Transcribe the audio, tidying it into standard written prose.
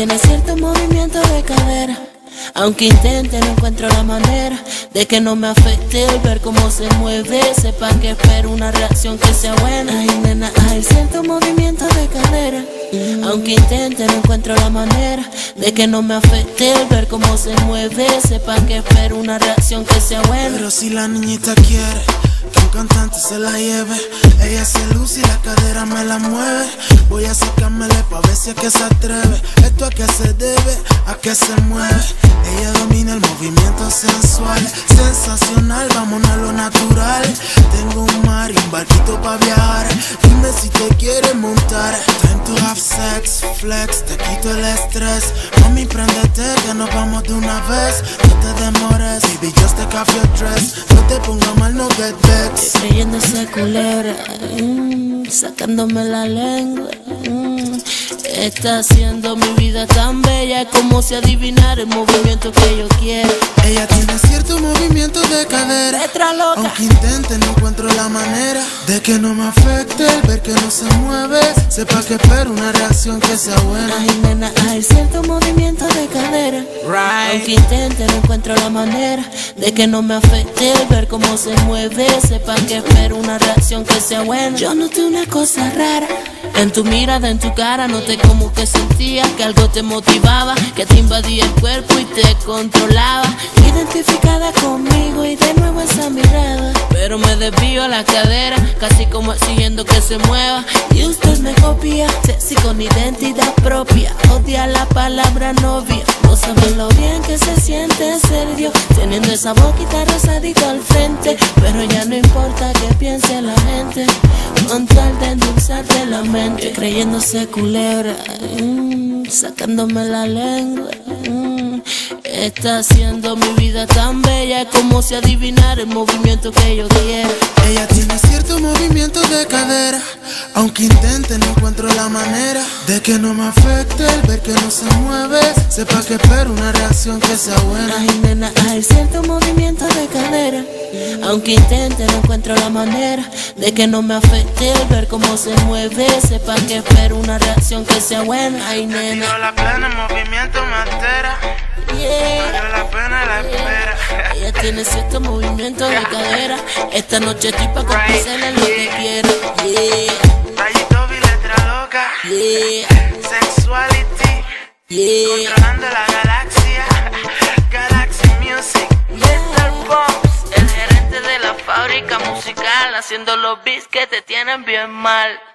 tiene cierto movimiento de cadera. Aunque intente no encuentro la manera de que no me afecte el ver cómo se mueve. Sepa que espero una reacción que sea buena. Ay nena, hay cierto movimiento de cadera. Aunque intente no encuentro la manera de que no me afecte el ver cómo se mueve. Sepa que espero una reacción que sea buena. Pero si la niñita quiere que un cantante se la lleve, ella se luce y la cadera me la mueve. Voy a sacármele pa' ver si es que se atreve. Esto a qué se debe, a qué se mueve. Ella domina el movimiento sensual, sensacional, vámonos a lo natural. Tengo un mar y un barquito pa' viajar. Dime si te quieres montar. Time to have sex, flex, te quito el estrés. Mami, préndete que nos vamos de una vez. No te demores, baby, just take off your dress. No te pongas mal, no get vexed. Creyéndose culebra, sacándome la lengua. Está haciendo mi vida tan bella, es como si adivinara el movimiento que yo quiero. Ella tiene cierto movimiento de cadera. Letra loca. Aunque intente no encuentro la manera de que no me afecte el ver que no se mueve. Sepa que espero una reacción que sea buena. Ay nena, hay cierto movimiento de cadera. Aunque intente no encuentro la manera de que no me afecte el ver cómo se mueve. Sepa que espero una reacción que sea buena. Yo noté una cosa rara en tu mirada, en tu cara. Noté como que sentía que algo te motivaba, que te invadía el cuerpo y te controlaba. Identificada conmigo y de nuevo esa mirada. Pero me desvío a la cadera, casi como exigiendo que se mueva. Y usted me copia, sexy con identidad propia. Odia la palabra novia. No saben lo bien que se siente ser Dios, teniendo esa boquita rosadita al frente. Pero ya no importa que piense la gente, con tal de endulzarte la mente. Creyéndose culebra, sacándome la lengua. Está haciendo mi vida tan bella, es como si adivinara el movimiento que yo quiero. Ella tiene cierto movimiento de cadera. Aunque intente no encuentro la manera de que no me afecte el ver que no se mueve. Sepa que espero una reacción que sea buena. Ay nena, hay cierto movimiento de cadera. Aunque intente no encuentro la manera de que no me afecte el ver cómo se mueve. Sepa que espero una reacción que sea buena. Ay nena, valió la pena, el movimiento me altera. Valió la pena la espera. ella tiene cierto movimiento de cadera. Esta noche estoy pa' complacerle lo que quiero. Rayito y letra loca. Sexuality. Controlando la galaxia. Galaxy Music. Mr. Pops, el gerente de la fábrica musical, haciendo los beats que te tienen bien mal.